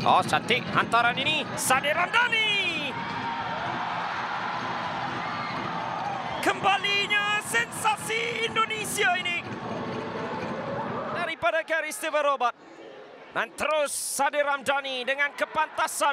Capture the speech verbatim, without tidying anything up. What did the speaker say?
Oh, cantik hantaran ini. Sade Ramdhani. Kembalinya sensasi Indonesia ini. Daripada Gary Stephen Robert. Dan terus Sade Ramdhani dengan kepantasan.